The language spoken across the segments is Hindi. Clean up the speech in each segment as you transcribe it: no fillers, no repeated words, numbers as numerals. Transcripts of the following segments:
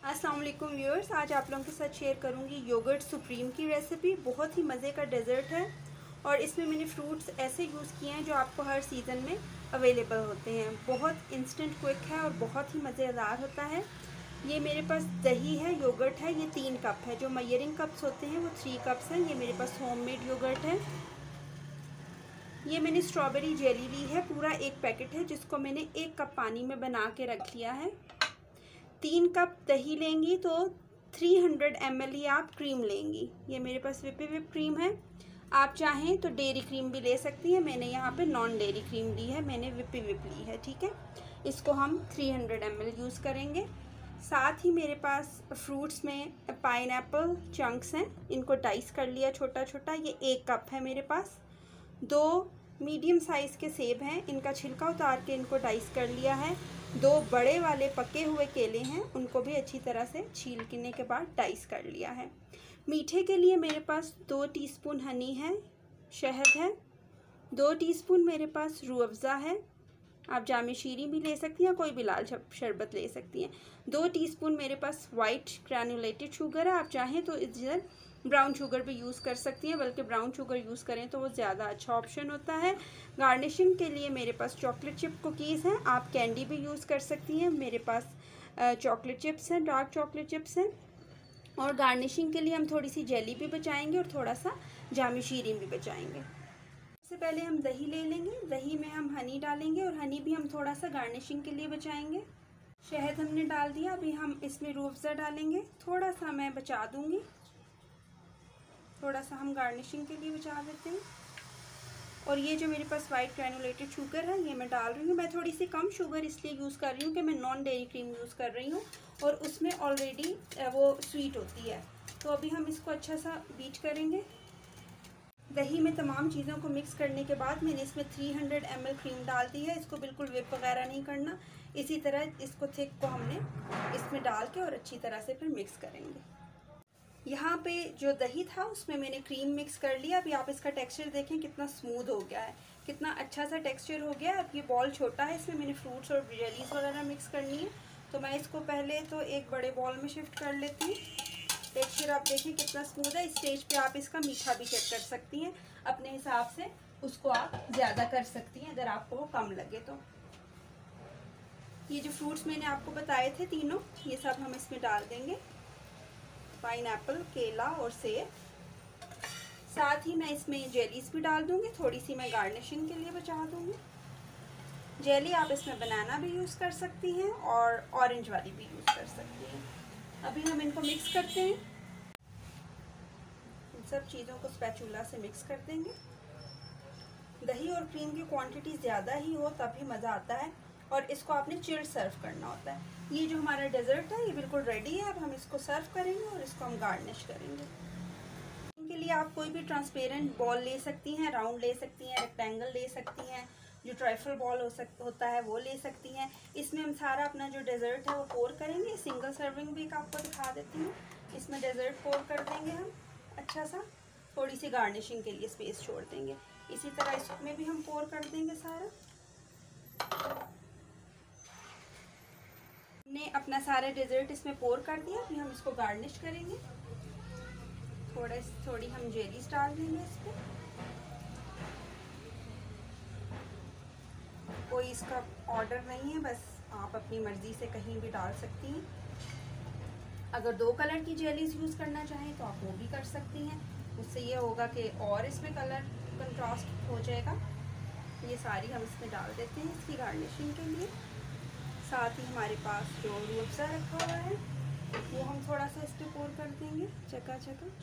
अस्सलाम वालेकुम व्यूअर्स, आज आप लोगों के साथ शेयर करूंगी योगर्ट सुप्रीम की रेसिपी। बहुत ही मज़े का डेज़र्ट है और इसमें मैंने फ्रूट्स ऐसे यूज़ किए हैं जो आपको हर सीज़न में अवेलेबल होते हैं। बहुत इंस्टेंट क्विक है और बहुत ही मज़ेदार होता है। ये मेरे पास दही है, योगर्ट है, ये 3 कप है। जो मेजरिंग कप्स होते हैं वो 3 कप्स हैं। ये मेरे पास होममेड योगर्ट है। ये मैंने स्ट्रॉबेरी जेली ली है, पूरा 1 पैकेट है, जिसको मैंने 1 कप पानी में बना के रख लिया है। 3 कप दही लेंगी तो 300 ml ही आप क्रीम लेंगी। ये मेरे पास whip क्रीम है। आप चाहें तो डेयरी क्रीम भी ले सकती हैं। मैंने यहाँ पे नॉन डेयरी क्रीम ली है, मैंने whip ली है। ठीक है, इसको हम 300 ml यूज़ करेंगे। साथ ही मेरे पास फ्रूट्स में पाइनएप्पल चंक्स हैं, इनको डाइस कर लिया छोटा छोटा। ये 1 कप है मेरे पास। 2 मीडियम साइज़ के सेब हैं, इनका छिलका उतार के इनको डाइस कर लिया है। 2 बड़े वाले पके हुए केले हैं, उनको भी अच्छी तरह से छीलने के बाद डाइस कर लिया है। मीठे के लिए मेरे पास 2 टीस्पून हनी है, शहद है। 2 टीस्पून मेरे पास रूह अफ़ज़ा है, आप जामे शीरी भी ले सकती हैं, कोई भी लाल शरबत ले सकती हैं। 2 टीस्पून मेरे पास वाइट ग्रैनुलेटेड शुगर है, आप चाहें तो इधर ब्राउन शुगर भी यूज़ कर सकती हैं, बल्कि ब्राउन शुगर यूज़ करें तो वो ज़्यादा अच्छा ऑप्शन होता है। गार्निशिंग के लिए मेरे पास चॉकलेट चिप कुकीज़ हैं, आप कैंडी भी यूज़ कर सकती हैं। मेरे पास चॉकलेट चिप्स हैं, डार्क चॉकलेट चिप्स हैं। और गार्निशिंग के लिए हम थोड़ी सी जेली भी बचाएंगे और थोड़ा सा जामी शीरी भी बचाएंगे। सबसे पहले हम दही ले लेंगे, दही में हम हनी डालेंगे और हनी भी हम थोड़ा सा गार्निशिंग के लिए बचाएंगे। शहद हमने डाल दिया, अभी हम इसमें रूह अफ़ज़ा डालेंगे, थोड़ा सा मैं बचा दूंगी, थोड़ा सा हम गार्निशिंग के लिए बचा देते हैं। और ये जो मेरे पास वाइट ग्रैनुलेटेड शुगर है, ये मैं डाल रही हूँ। मैं थोड़ी सी कम शुगर इसलिए यूज़ कर रही हूँ कि मैं नॉन डेयरी क्रीम यूज़ कर रही हूँ और उसमें ऑलरेडी वो स्वीट होती है। तो अभी हम इसको अच्छा सा बीट करेंगे। दही में तमाम चीज़ों को मिक्स करने के बाद मैंने इसमें 300 ml क्रीम डाल दी है। इसको बिल्कुल whip वगैरह नहीं करना, इसी तरह इसको थिक को हमने इसमें डाल के और अच्छी तरह से फिर मिक्स करेंगे। यहाँ पे जो दही था उसमें मैंने क्रीम मिक्स कर लिया। अभी आप इसका टेक्सचर देखें कितना स्मूथ हो गया है, कितना अच्छा सा टेक्सचर हो गया है। अब ये बॉल छोटा है, इसमें मैंने फ्रूट्स और जेलीज वगैरह मिक्स करनी है, तो मैं इसको पहले तो एक बड़े बॉल में शिफ्ट कर लेती हूँ। टेक्सचर आप देखिए कितना स्मूथ है। इस स्टेज पे आप इसका मीठा भी चेक कर सकती हैं अपने हिसाब से, उसको आप ज़्यादा कर सकती हैं अगर आपको वो कम लगे तो। ये जो फ्रूट्स मैंने आपको बताए थे तीनों, ये सब हम इसमें डाल देंगे, पाइनएप्पल, केला और सेब। साथ ही मैं इसमें जेलीज भी डाल दूंगी, थोड़ी सी मैं गार्निशिंग के लिए बचा दूंगी। जेली आप इसमें बनाना भी यूज़ कर सकती हैं और ऑरेंज वाली भी यूज़ कर सकती हैं। अभी हम इनको मिक्स करते हैं, इन सब चीज़ों को स्पैचुला से मिक्स कर देंगे। दही और क्रीम की क्वांटिटी ज़्यादा ही हो तभी मज़ा आता है और इसको आपने चिल्ड सर्व करना होता है। ये जो हमारा डेजर्ट है ये बिल्कुल रेडी है। अब हम इसको सर्व करेंगे और इसको हम गार्निश करेंगे। इनके लिए आप कोई भी ट्रांसपेरेंट बॉल ले सकती हैं, राउंड ले सकती हैं, रेक्टेंगल ले सकती हैं, जो ट्राइफल बॉल होता है वो ले सकती हैं। इसमें हम सारा अपना जो डेजर्ट है वो पोर करेंगे। सिंगल सर्विंग भी आपको दिखा देती हूँ। इसमें डेजर्ट पोर कर देंगे हम अच्छा सा, थोड़ी सी गार्निशिंग के लिए स्पेस छोड़ देंगे। इसी तरह इसमें भी हम पोर कर देंगे सारा। हमने अपना सारा डेजर्ट इसमें पोर कर दिया। अभी हम इसको गार्निश करेंगे, थोड़ी हम जेलीज डाल देंगे इस पर। कोई इसका ऑर्डर नहीं है, बस आप अपनी मर्ज़ी से कहीं भी डाल सकती हैं। अगर 2 कलर की जेलीज यूज़ करना चाहें तो आप वो भी कर सकती हैं, उससे ये होगा कि और इसमें कलर कंट्रास्ट हो जाएगा। ये सारी हम इसमें डाल देते हैं इसकी गार्निशिंग के लिए। साथ ही हमारे पास जो रूह अफ़ज़ा रखा हुआ है वो हम थोड़ा सा इस पर पोर कर देंगे, चका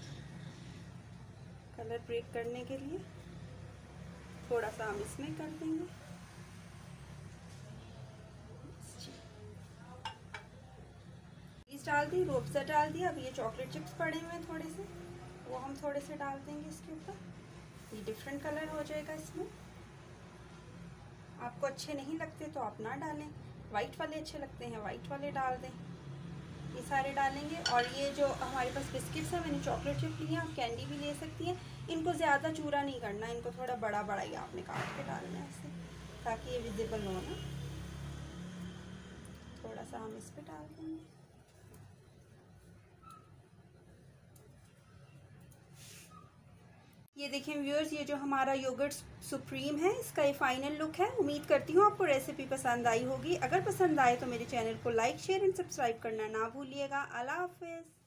कलर ब्रेक करने के लिए। थोड़ा सा हम इसमें कर देंगे। डाल दी, रूह अफ़ज़ा डाल दिया। अब ये चॉकलेट चिप्स पड़े हुए हैं थोड़े से, वो हम थोड़े से डाल देंगे इसके ऊपर। ये डिफरेंट कलर हो जाएगा इसमें। आपको अच्छे नहीं लगते तो आप ना डालें, वाइट वाले अच्छे लगते हैं वाइट वाले डाल दें। ये सारे डालेंगे। और ये जो हमारे पास बिस्किट्स हैं, मैंने चॉकलेट चिप लिए, आप कैंडी भी ले सकती हैं। इनको ज़्यादा चूरा नहीं करना, इनको थोड़ा बड़ा बड़ा ही आपने काट के डालना है ऐसे, ताकि ये विजिबल हो ना। थोड़ा सा हम इस पर डाल देंगे। ये देखें व्यूअर्स, ये जो हमारा योगर्ट सुप्रीम है इसका ये फाइनल लुक है। उम्मीद करती हूँ आपको रेसिपी पसंद आई होगी। अगर पसंद आए तो मेरे चैनल को लाइक शेयर एंड सब्सक्राइब करना ना भूलिएगा। अल्लाह हाफिज़।